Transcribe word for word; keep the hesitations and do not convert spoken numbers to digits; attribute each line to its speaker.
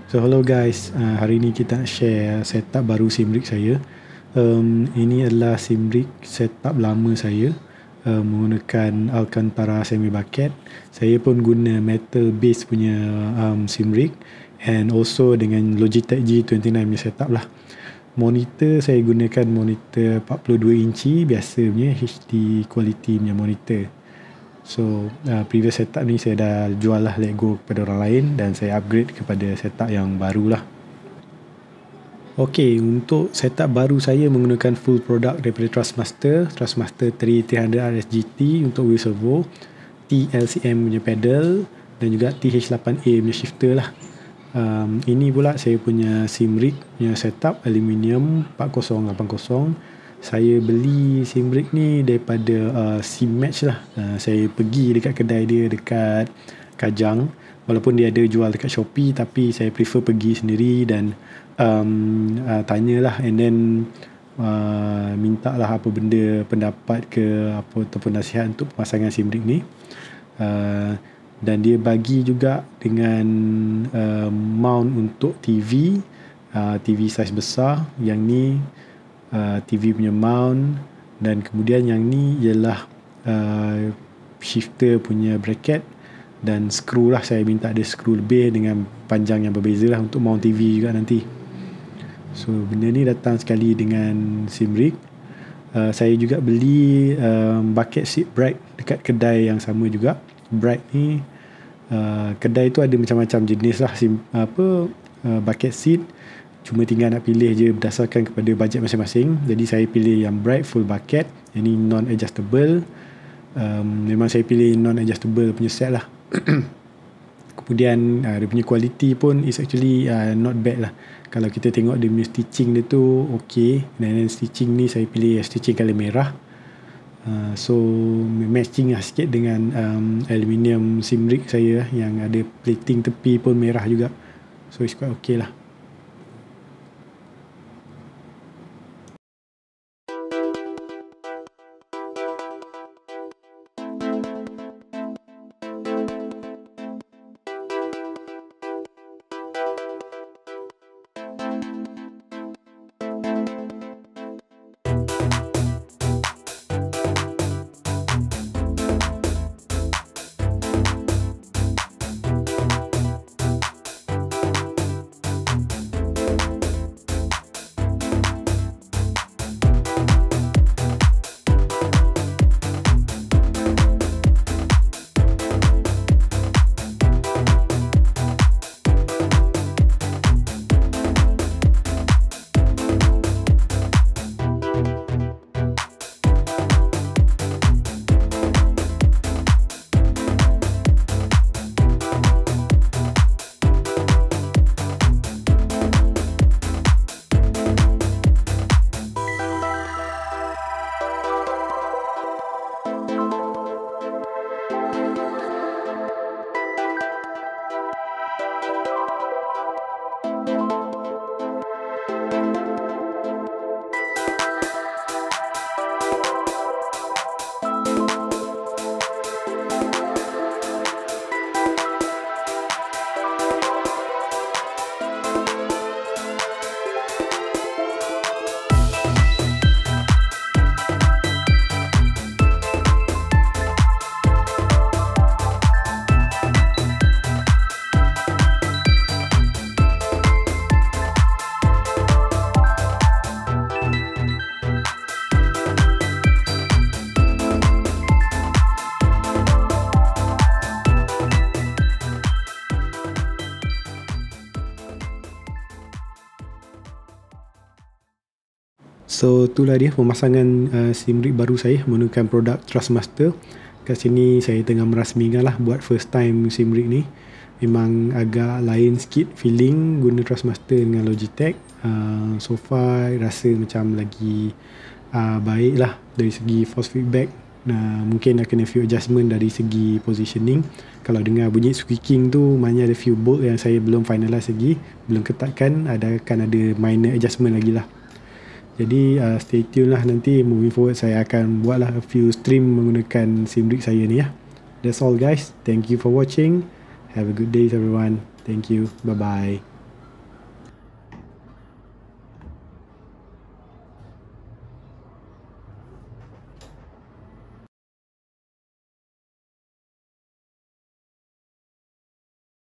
Speaker 1: So hello guys, uh, hari ni kita nak share setup baru sim rig saya. Um, ini adalah sim rig setup lama saya, uh, menggunakan Alcantara semi bucket. Saya pun guna metal base punya um, sim rig, and also dengan Logitech G dua puluh sembilan punya setup lah. Monitor saya gunakan monitor empat puluh dua inci biasa punya H D quality punya monitor. So uh, previous setup ni saya dah jual lah, let go kepada orang lain, dan saya upgrade kepada setup yang baru lah. Ok, untuk setup baru saya menggunakan full product daripada Thrustmaster, Thrustmaster T three hundred R S G T untuk wheel servo, T L C M punya pedal, dan juga T H eight A punya shifter lah. Um, ini pula saya punya sim rig punya setup aluminium empat kosong lapan kosong. Saya beli sim rig ni daripada uh, Simmatch lah. Uh, saya pergi dekat kedai dia dekat Kajang. Walaupun dia ada jual dekat Shopee, tapi saya prefer pergi sendiri dan um, uh, tanyalah, and then uh, minta lah apa benda pendapat ke apa ataupun nasihat untuk pemasangan sim rig ni. Uh, dan dia bagi juga dengan uh, mount untuk T V, uh, T V saiz besar. Yang ni uh, T V punya mount, dan kemudian yang ni ialah uh, shifter punya bracket dan skru lah. Saya minta ada skru lebih dengan panjang yang berbeza lah untuk mount T V juga nanti. So benda ni datang sekali dengan sim rig. uh, Saya juga beli um, bucket seat bright dekat kedai yang sama juga. Bright ni uh, kedai tu ada macam-macam jenis lah sim, apa uh, bucket seat. Cuma tinggal nak pilih je berdasarkan kepada bajet masing-masing. Jadi saya pilih yang bright full bucket, yang ni non adjustable. um, Memang saya pilih non adjustable punya set lah. Kemudian uh, dia punya quality pun is actually uh, not bad lah. Kalau kita tengok dia punya stitching dia tu ok. Dan stitching ni saya pilih stitching colour merah. Uh, so matching lah sikit dengan um, aluminium sim rig saya yang ada plating tepi pun merah juga. So it's quite ok lah. So itulah dia pemasangan uh, sim rig baru saya menggunakan produk Thrustmaster. Kat sini saya tengah merasmikan lah buat first time sim rig ni. Memang agak lain sikit feeling guna Thrustmaster dengan Logitech. uh, So far rasa macam lagi uh, baik lah dari segi force feedback. Nah, mungkin nak kena few adjustment dari segi positioning. Kalau dengar bunyi squeaking tu, maknanya ada few bolt yang saya belum finalize lagi, belum ketatkan, ada akan ada minor adjustment lagi lah. Jadi uh, stay tune lah, nanti moving forward saya akan buat lah a few stream menggunakan sim rig saya ni ya. That's all guys, thank you for watching, have a good day everyone, thank you, bye bye.